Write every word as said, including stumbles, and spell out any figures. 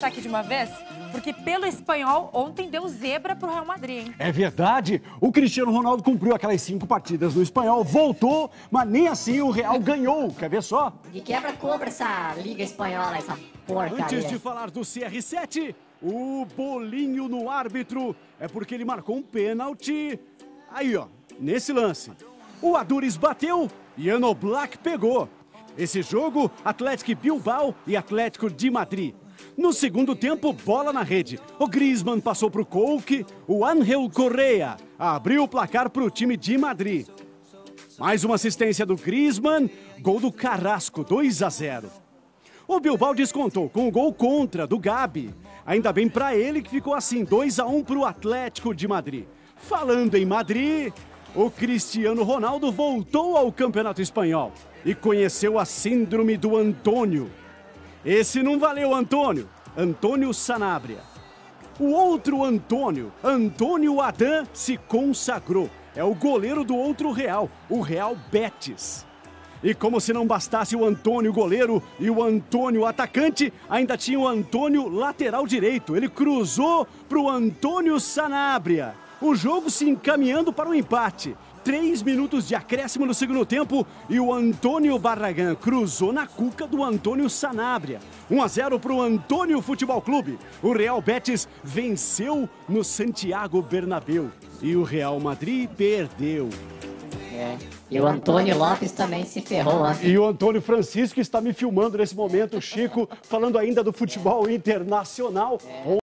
Tá aqui de uma vez? Porque pelo espanhol, ontem deu zebra pro Real Madrid, hein? É verdade. O Cristiano Ronaldo cumpriu aquelas cinco partidas no espanhol, voltou, mas nem assim o Real ganhou. Quer ver só? De quebra cobra essa liga espanhola, essa porcaria. Antes de falar do C R sete, o bolinho no árbitro é porque ele marcou um pênalti. Aí, ó, nesse lance. O Aduriz bateu e Ano Black pegou. Esse jogo, Atlético Bilbao e Atlético de Madrid. No segundo tempo, bola na rede. O Griezmann passou para o Coque, o Ángel Correa abriu o placar para o time de Madrid. Mais uma assistência do Griezmann, gol do Carrasco, dois a zero. O Bilbao descontou com o gol contra do Gabi. Ainda bem para ele que ficou assim, dois a um para o Atlético de Madrid. Falando em Madrid, o Cristiano Ronaldo voltou ao Campeonato Espanhol e conheceu a síndrome do Antônio. Esse não valeu, Antônio. Antônio Sanabria. O outro Antônio, Antônio Adam, se consagrou. É o goleiro do outro Real, o Real Betis. E como se não bastasse o Antônio goleiro e o Antônio atacante, ainda tinha o Antônio lateral direito. Ele cruzou para o Antônio Sanabria. O jogo se encaminhando para o empate. Três minutos de acréscimo no segundo tempo e o Antônio Barragán cruzou na cuca do Antônio Sanabria. um a zero para o Antônio Futebol Clube. O Real Betis venceu no Santiago Bernabéu e o Real Madrid perdeu. É. E o Antônio Lopes também se ferrou ontem. E o Antônio Francisco está me filmando nesse momento, Chico, falando ainda do futebol internacional. É.